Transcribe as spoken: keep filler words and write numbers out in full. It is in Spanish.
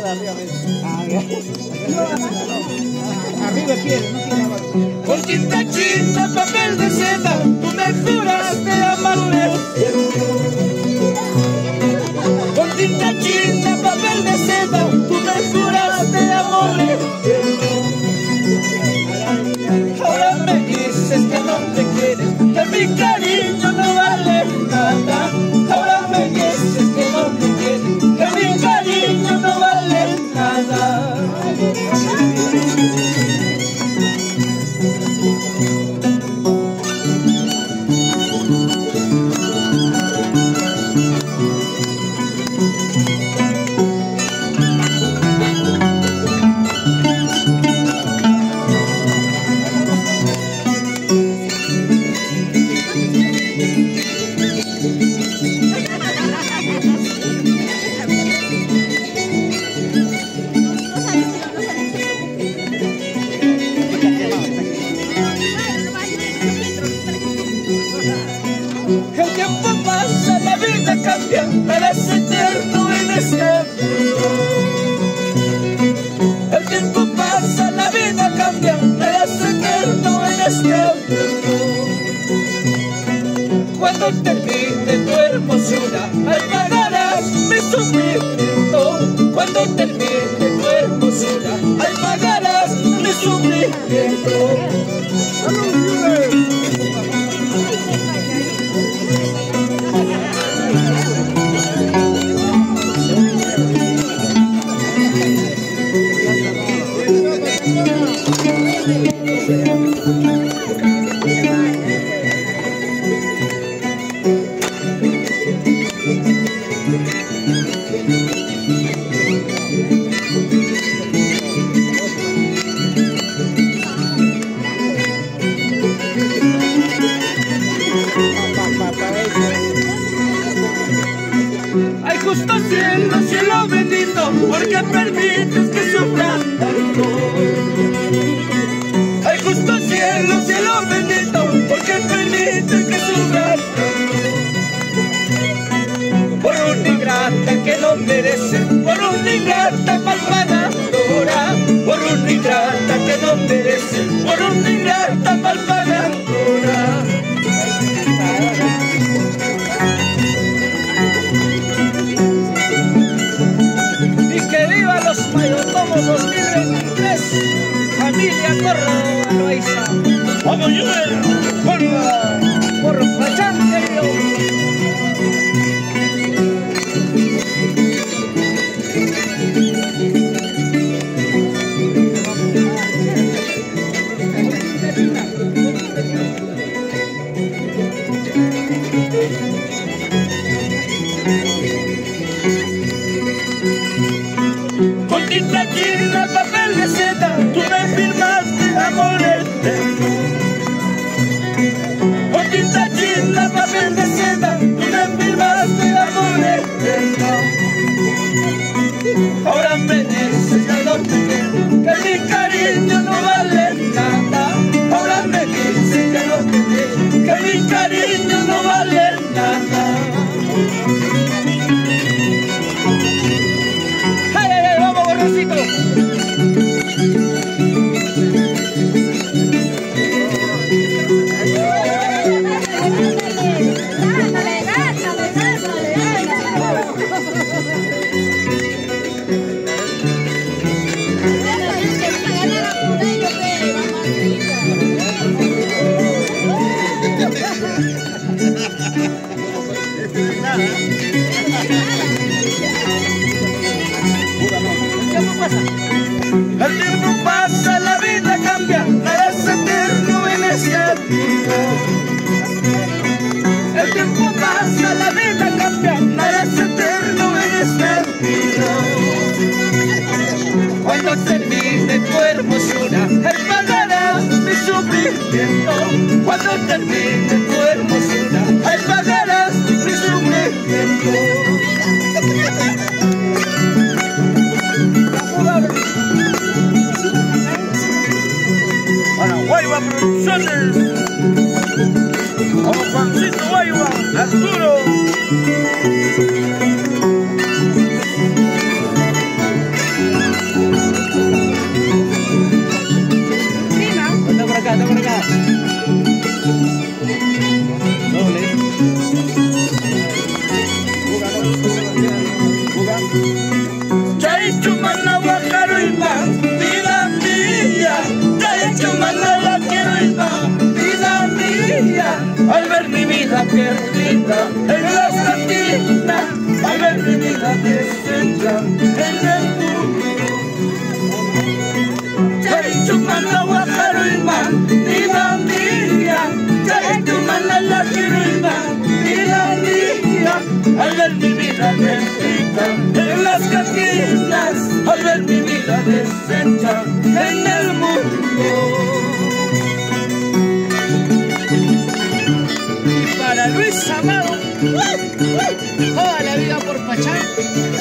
arriba. Ah, ya. Arriba quiere, no quiere abajo. Con tinta china, papel de seda, tú me juraste amarme. Con tinta china, papel de seda, tú me juraste amarme. Ahora me dices que no te quieres, que mi cariño no vale nada. Ahora me dices que no te quieres, que mi cariño no vale nada. El tiempo pasa, la vida cambia, eres eterno en este mundo. El tiempo pasa, la vida cambia, eres eterno en este mundo. Cuando termine tu hermosura, ahí pagarás mi sufrimiento. Cuando termine tu hermosura, ahí pagarás mi sufrimiento. Ay, justo cielo, cielo bendito, porque permites que sufran tanto. Ay, justo cielo, cielo bendito, porque permites que sufran tanto. Por una ingrata que no merece, por una ingrata malpagadora, por una ingrata que no merece, por una ingrata malpagadora. Los Mayordomos dos mil veintitrés, familia Córdoba Loaiza. ¡Vamos, Yuel! ¡Córdoba! ¡Por Pachán, querido! Con tinta china, papel de seda, tú me firmaste amor eterno. Con tinta china, papel de seda, tú me firmaste amor eterno. Ahora me dices que no te quiero, que mi cariño no vale nada. Ahora me dices que no te quiero, que mi cariño no vale nada. Nada. ver mi vida deshecha en el mundo. Chay chupando guajaro y man, vida mía. Chay chupando la quiero y man, vida mía. Al ver mi vida deshecha en las cantinas, al ver mi vida deshecha en el mundo. Para Luis Amado, toda la vida por Pachán.